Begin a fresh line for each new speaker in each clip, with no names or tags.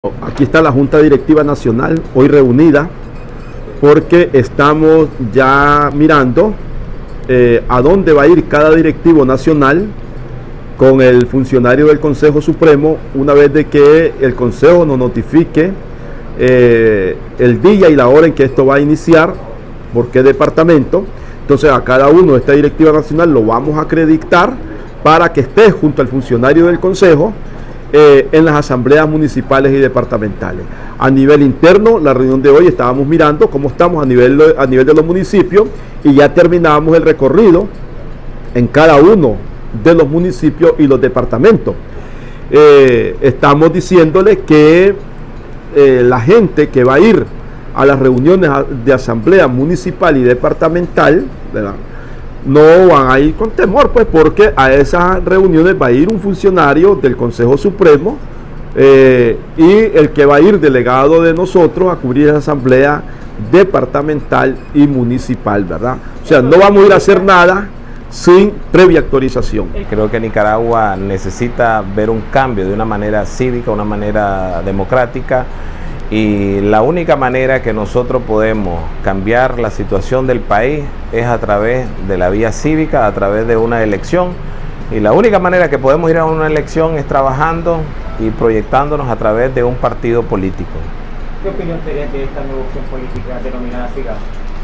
Aquí está la Junta Directiva Nacional, hoy reunida, porque estamos ya mirando a dónde va a ir cada directivo nacional con el funcionario del Consejo Supremo, una vez de que el Consejo nos notifique el día y la hora en que esto va a iniciar, por qué departamento. Entonces a cada uno de esta directiva nacional lo vamos a acreditar para que esté junto al funcionario del Consejo en las asambleas municipales y departamentales. A nivel interno, la reunión de hoy estábamos mirando cómo estamos a nivel de los municipios y ya terminábamos el recorrido en cada uno de los municipios y los departamentos. Estamos diciéndole que la gente que va a ir a las reuniones de asamblea municipal y departamental, ¿verdad?, no van a ir con temor, pues, porque a esas reuniones va a ir un funcionario del Consejo Supremo y el que va a ir delegado de nosotros a cubrir esa asamblea departamental y municipal, ¿verdad? O sea, no vamos a ir a hacer nada sin previa autorización.
Creo que Nicaragua necesita ver un cambio de una manera cívica, una manera democrática, y la única manera que nosotros podemos cambiar la situación del país es a través de la vía cívica, a través de una elección, y la única manera que podemos ir a una elección es trabajando y proyectándonos a través de un partido político.
¿Qué opinión tenés de esta nueva opción política denominada SIGA?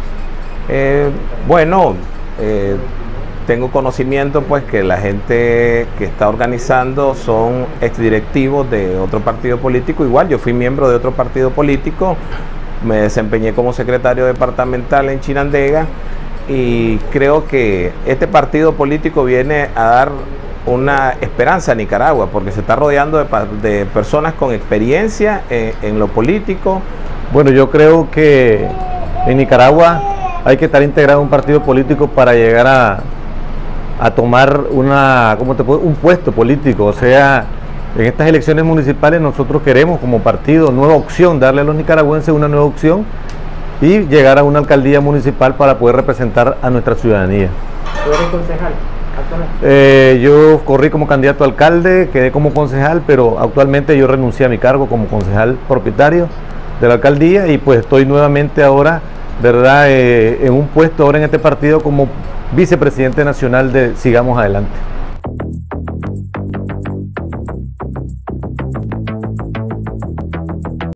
Tengo conocimiento, pues, que la gente que está organizando son exdirectivos de otro partido político. Igual yo fui miembro de otro partido político, me desempeñé como secretario departamental en Chinandega, y creo que este partido político viene a dar una esperanza a Nicaragua, porque se está rodeando de personas con experiencia en lo político.
Bueno, yo creo que en Nicaragua hay que estar integrado en un partido político para llegar a tomar un puesto político. O sea, en estas elecciones municipales nosotros queremos como partido nueva opción, darle a los nicaragüenses una nueva opción y llegar a una alcaldía municipal para poder representar a nuestra ciudadanía.
¿Tú eres concejal actualmente?
Yo corrí como candidato a alcalde, quedé como concejal, pero actualmente yo renuncié a mi cargo como concejal propietario de la alcaldía y pues estoy nuevamente ahora, ¿verdad?, en un puesto ahora en este partido como vicepresidente nacional de Sigamos Adelante.